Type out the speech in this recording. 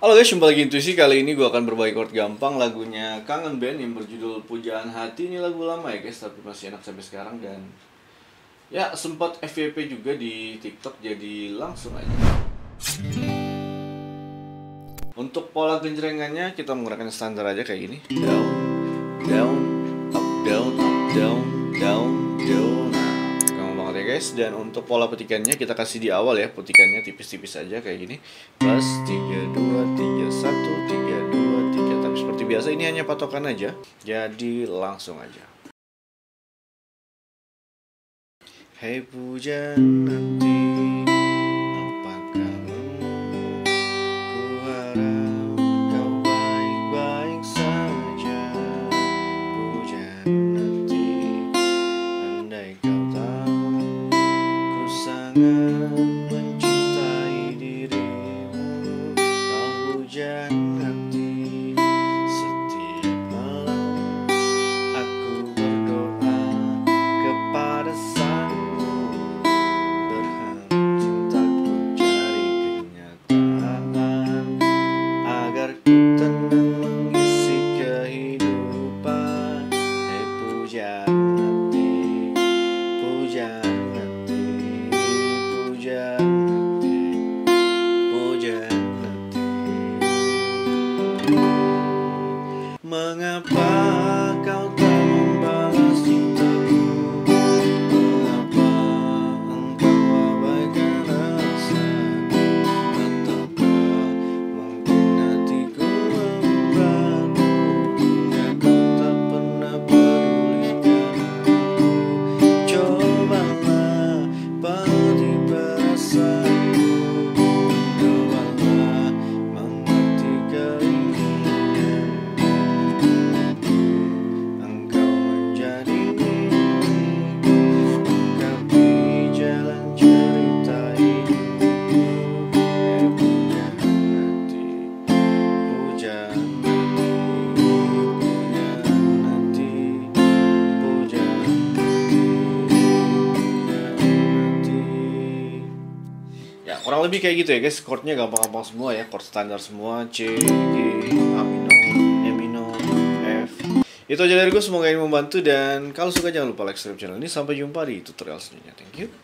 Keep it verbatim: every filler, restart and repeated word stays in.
Halo guys, jumpa lagi Intuisi. Kali ini gue akan berbagi chord gampang lagunya Kangen Band yang berjudul Pujaan Hati. Ini lagu lama ya guys, tapi masih enak sampai sekarang. Dan ya sempat F Y P juga di TikTok, jadi langsung aja. Untuk pola genjrengannya kita menggunakan standar aja kayak gini. Down, down, up, down, up, down, down, down. Nah, gampang banget ya guys. Dan untuk pola petikannya kita kasih di awal ya, petikannya tipis-tipis aja kayak gini. Plus tiga, dua, tiga, satu, tiga, dua, tiga. Tapi seperti biasa ini hanya patokan aja. Jadi langsung aja. Hei pujaan hati, apa kabarmu? Ku harap kau baik-baik saja. Pujaan hati, andai kau tahu ku sangat mencintai dirimu. Kau pujaan hati, setiap malam aku berdoa kepada Sang agar ku tenang mengisi kehidupan. Hei pujaan hati, pujaan hati, pujaan hati, pujaan hati. Mengapa kau tak membalas cintaku? Mengapa engkau abaikan rasaku? Ataukah mungkin hatiku membuatmu hingga kau tak pernah pedulikan aku? Cobalah pati perasaanku, cobalah mengerti keinginanku. Engkau menjadi milikku, ungkapi jalan cerita hidupku. Hei pujaan hati, pujaan hati, pujaan hati, pujaan hati, pujaan hati. Ya kurang lebih kayak gitu ya guys. Chordnya gampang-gampang semua ya, chord standar semua. C, G, A minor, E minor, F. Itu aja dari gue, semoga ini membantu. Dan kalau suka jangan lupa like, subscribe channel ini. Sampai jumpa di tutorial selanjutnya. Thank you.